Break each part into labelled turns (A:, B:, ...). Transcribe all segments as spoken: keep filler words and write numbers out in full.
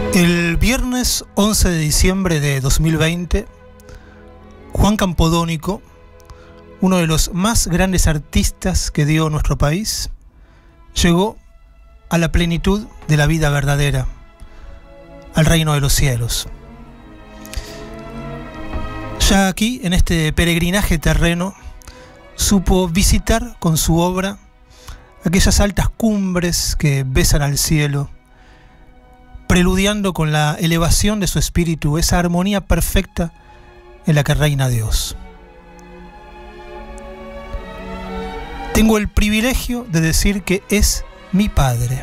A: El viernes once de diciembre de dos mil veinte, Juan Campodónico, uno de los más grandes artistas que dio nuestro país, llegó a la plenitud de la vida verdadera, al reino de los cielos. Ya aquí, en este peregrinaje terreno, supo visitar con su obra aquellas altas cumbres que besan al cielo, preludiando con la elevación de su espíritu esa armonía perfecta en la que reina Dios. Tengo el privilegio de decir que es mi padre,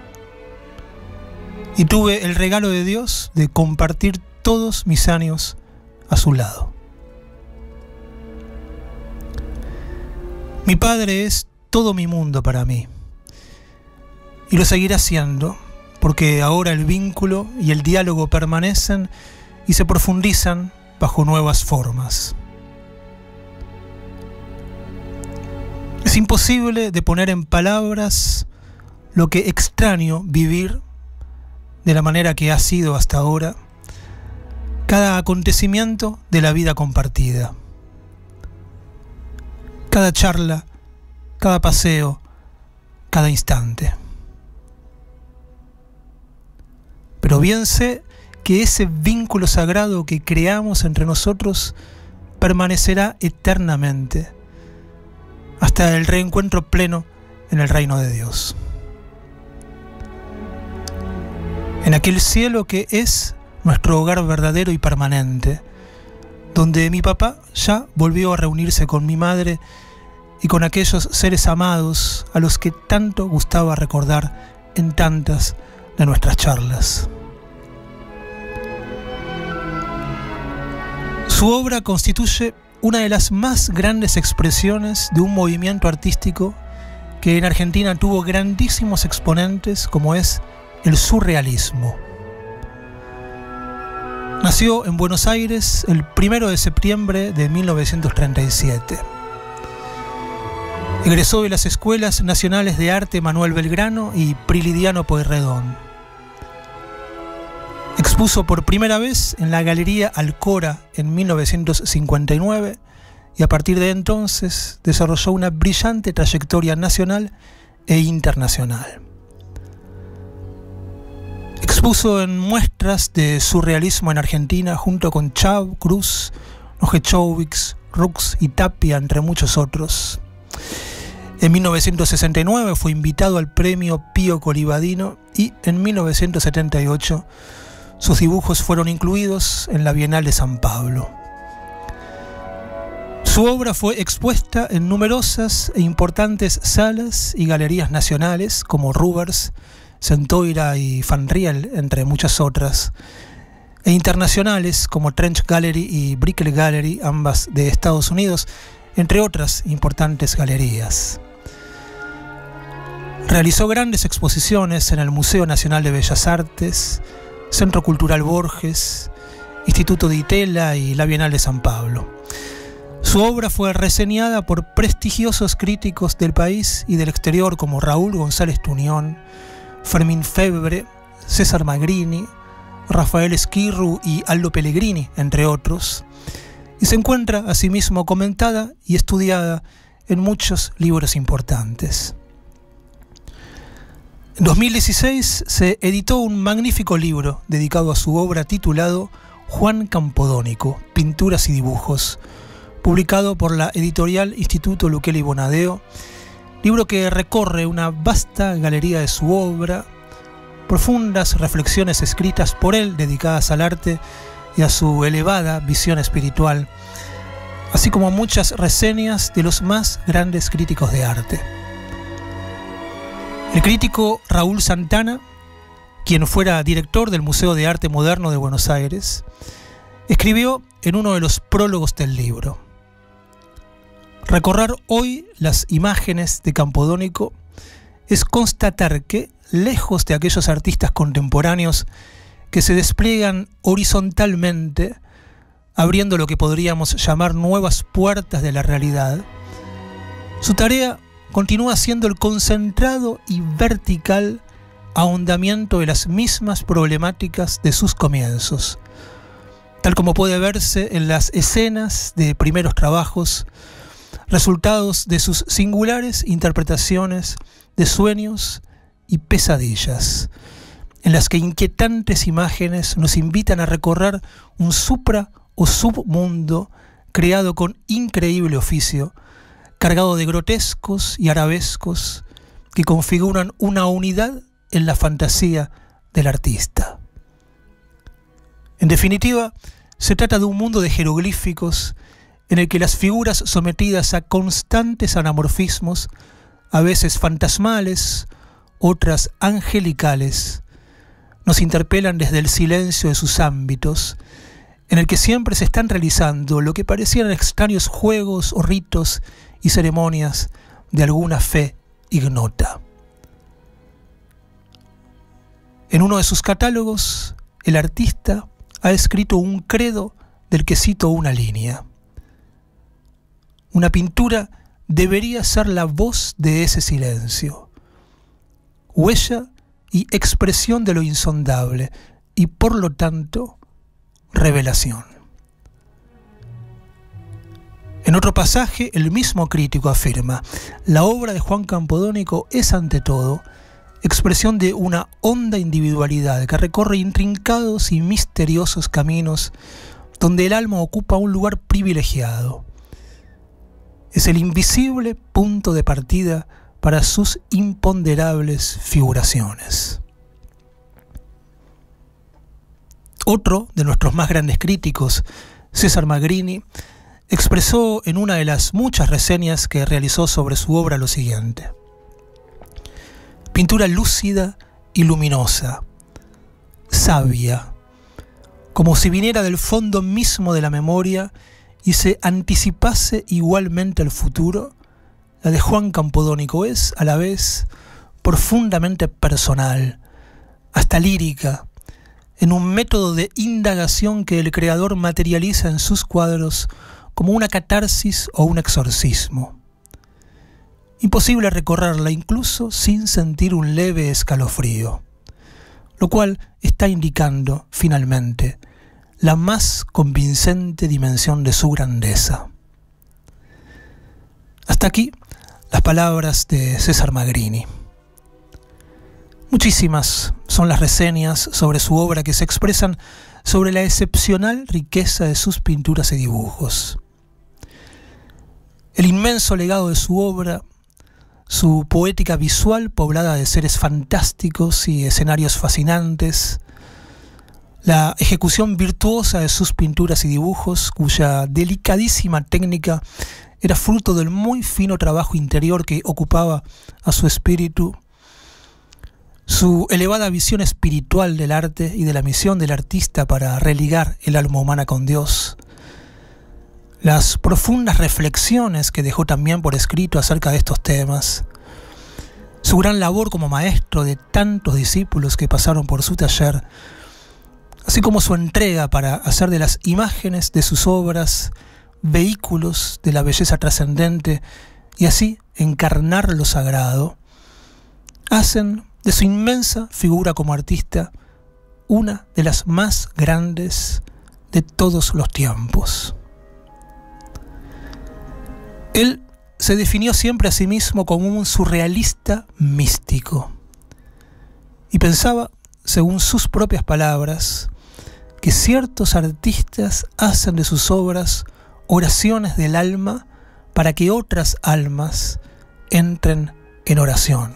A: y tuve el regalo de Dios de compartir todos mis años a su lado. Mi padre es todo mi mundo para mí, y lo seguirá siendo, porque ahora el vínculo y el diálogo permanecen y se profundizan bajo nuevas formas. Es imposible de poner en palabras lo que extraño vivir de la manera que ha sido hasta ahora cada acontecimiento de la vida compartida. Cada charla, cada paseo, cada instante. Pero bien sé que ese vínculo sagrado que creamos entre nosotros permanecerá eternamente, hasta el reencuentro pleno en el reino de Dios. En aquel cielo que es nuestro hogar verdadero y permanente, donde mi papá ya volvió a reunirse con mi madre y con aquellos seres amados a los que tanto gustaba recordar en tantas de nuestras charlas. Su obra constituye una de las más grandes expresiones de un movimiento artístico que en Argentina tuvo grandísimos exponentes, como es el surrealismo. Nació en Buenos Aires el primero de septiembre de mil novecientos treinta y siete. Egresó de las Escuelas Nacionales de Arte Manuel Belgrano y Prilidiano Pueyrredón. Expuso por primera vez en la Galería Alcora en mil novecientos cincuenta y nueve y a partir de entonces desarrolló una brillante trayectoria nacional e internacional. Expuso en muestras de surrealismo en Argentina junto con Chav, Cruz, Nojechovics, Rux y Tapia, entre muchos otros. En mil novecientos sesenta y nueve fue invitado al Premio Pío Colivadino y en mil novecientos setenta y ocho sus dibujos fueron incluidos en la Bienal de San Pablo. Su obra fue expuesta en numerosas e importantes salas y galerías nacionales como Rubers, Centoira y Fanriel, entre muchas otras, e internacionales como Trench Gallery y Brickell Gallery, ambas de Estados Unidos, entre otras importantes galerías. Realizó grandes exposiciones en el Museo Nacional de Bellas Artes, Centro Cultural Borges, Instituto de Itela y la Bienal de San Pablo. Su obra fue reseñada por prestigiosos críticos del país y del exterior como Raúl González Tuñón, Fermín Febre, César Magrini, Rafael Esquirru y Aldo Pellegrini, entre otros, y se encuentra asimismo comentada y estudiada en muchos libros importantes. En dos mil dieciséis se editó un magnífico libro dedicado a su obra titulado Juan Campodónico, Pinturas y Dibujos, publicado por la editorial Instituto Luquelli Bonadeo, libro que recorre una vasta galería de su obra, profundas reflexiones escritas por él dedicadas al arte y a su elevada visión espiritual, así como muchas reseñas de los más grandes críticos de arte. El crítico Raúl Santana, quien fuera director del Museo de Arte Moderno de Buenos Aires, escribió en uno de los prólogos del libro: recorrer hoy las imágenes de Campodónico es constatar que, lejos de aquellos artistas contemporáneos que se despliegan horizontalmente, abriendo lo que podríamos llamar nuevas puertas de la realidad, su tarea continúa siendo el concentrado y vertical ahondamiento de las mismas problemáticas de sus comienzos, tal como puede verse en las escenas de primeros trabajos, resultados de sus singulares interpretaciones de sueños y pesadillas, en las que inquietantes imágenes nos invitan a recorrer un supra o submundo creado con increíble oficio, cargado de grotescos y arabescos que configuran una unidad en la fantasía del artista. En definitiva, se trata de un mundo de jeroglíficos en el que las figuras sometidas a constantes anamorfismos, a veces fantasmales, otras angelicales, nos interpelan desde el silencio de sus ámbitos, en el que siempre se están realizando lo que parecían extraños juegos o ritos y ceremonias de alguna fe ignota. En uno de sus catálogos, el artista ha escrito un credo del que cito una línea. Una pintura debería ser la voz de ese silencio, huella y expresión de lo insondable y, por lo tanto, revelación. En otro pasaje, el mismo crítico afirma: la obra de Juan Campodónico es, ante todo, expresión de una honda individualidad que recorre intrincados y misteriosos caminos donde el alma ocupa un lugar privilegiado. Es el invisible punto de partida para sus imponderables figuraciones. Otro de nuestros más grandes críticos, César Magrini, expresó en una de las muchas reseñas que realizó sobre su obra lo siguiente: pintura lúcida y luminosa, sabia, como si viniera del fondo mismo de la memoria y se anticipase igualmente al futuro. La de Juan Campodónico es, a la vez, profundamente personal, hasta lírica, en un método de indagación que el creador materializa en sus cuadros como una catarsis o un exorcismo. Imposible recorrerla incluso sin sentir un leve escalofrío, lo cual está indicando, finalmente, la más convincente dimensión de su grandeza. Hasta aquí las palabras de César Magrini. Muchísimas son las reseñas sobre su obra que se expresan sobre la excepcional riqueza de sus pinturas y dibujos. El inmenso legado de su obra, su poética visual poblada de seres fantásticos y escenarios fascinantes, la ejecución virtuosa de sus pinturas y dibujos, cuya delicadísima técnica era fruto del muy fino trabajo interior que ocupaba a su espíritu, su elevada visión espiritual del arte y de la misión del artista para religar el alma humana con Dios, las profundas reflexiones que dejó también por escrito acerca de estos temas, su gran labor como maestro de tantos discípulos que pasaron por su taller, así como su entrega para hacer de las imágenes de sus obras vehículos de la belleza trascendente y así encarnar lo sagrado, hacen de su inmensa figura como artista una de las más grandes de todos los tiempos. Él se definió siempre a sí mismo como un surrealista místico y pensaba, según sus propias palabras, que ciertos artistas hacen de sus obras oraciones del alma para que otras almas entren en oración.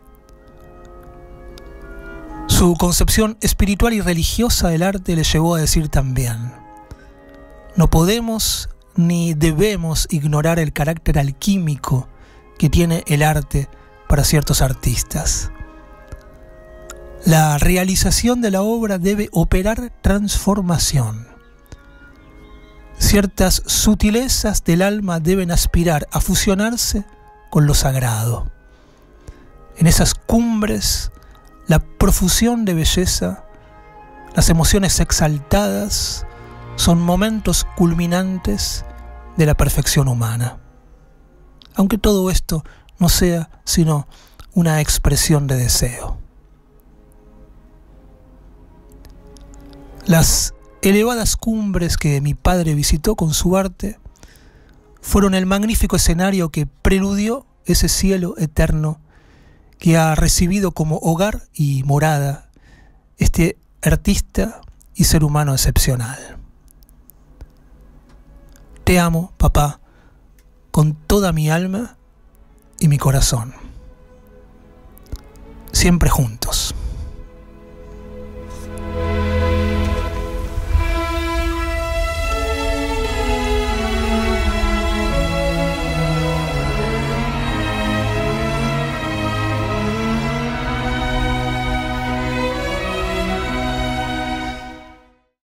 A: Su concepción espiritual y religiosa del arte le llevó a decir también: no podemos ni debemos ignorar el carácter alquímico que tiene el arte para ciertos artistas. La realización de la obra debe operar transformación. Ciertas sutilezas del alma deben aspirar a fusionarse con lo sagrado. En esas cumbres, la profusión de belleza, las emociones exaltadas, son momentos culminantes de la perfección humana. Aunque todo esto no sea sino una expresión de deseo. Las elevadas cumbres que mi padre visitó con su arte fueron el magnífico escenario que preludió ese cielo eterno que ha recibido como hogar y morada este artista y ser humano excepcional. Te amo, papá, con toda mi alma y mi corazón. Siempre juntos.